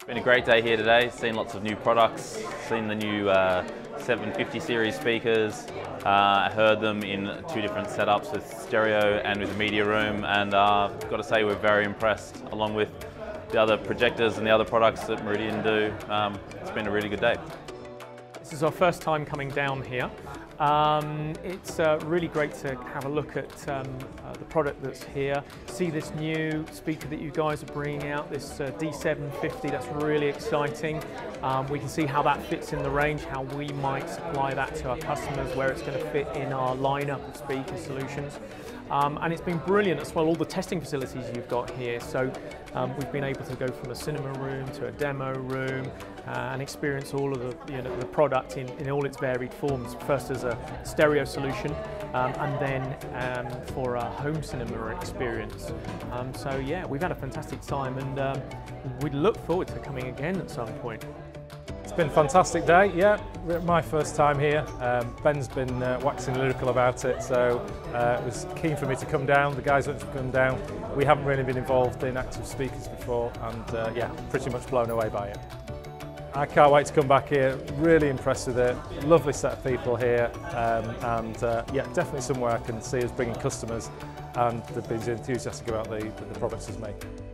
Been a great day here today, seen lots of new products, seen the new 750 series speakers, heard them in two different setups with stereo and with the media room, and I've got to say we're very impressed along with the other projectors and the other products that Meridian do. It's been a really good day. This is our first time coming down here. It's really great to have a look at the product that's here, see this new speaker that you guys are bringing out, this D750, that's really exciting. We can see how that fits in the range, how we might supply that to our customers, where it's going to fit in our lineup of speaker solutions. And it's been brilliant as well, all the testing facilities you've got here. So we've been able to go from a cinema room to a demo room and experience all of the product in all its varied forms. First as a stereo solution and then for a home cinema experience. So yeah, we've had a fantastic time and we'd look forward to coming again at some point. It's been a fantastic day, yeah, my first time here. Ben's been waxing lyrical about it, so it was keen for me to come down. The guys wanted to come down. We haven't really been involved in active speakers before, and yeah, pretty much blown away by it. I can't wait to come back here, really impressed with it. Lovely set of people here, and yeah, definitely somewhere I can see us bringing customers, and they've been enthusiastic about the products as me.